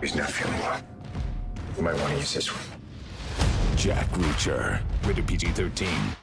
He's not feeling well. You might want to use this one. Jack Reacher. Rated PG-13.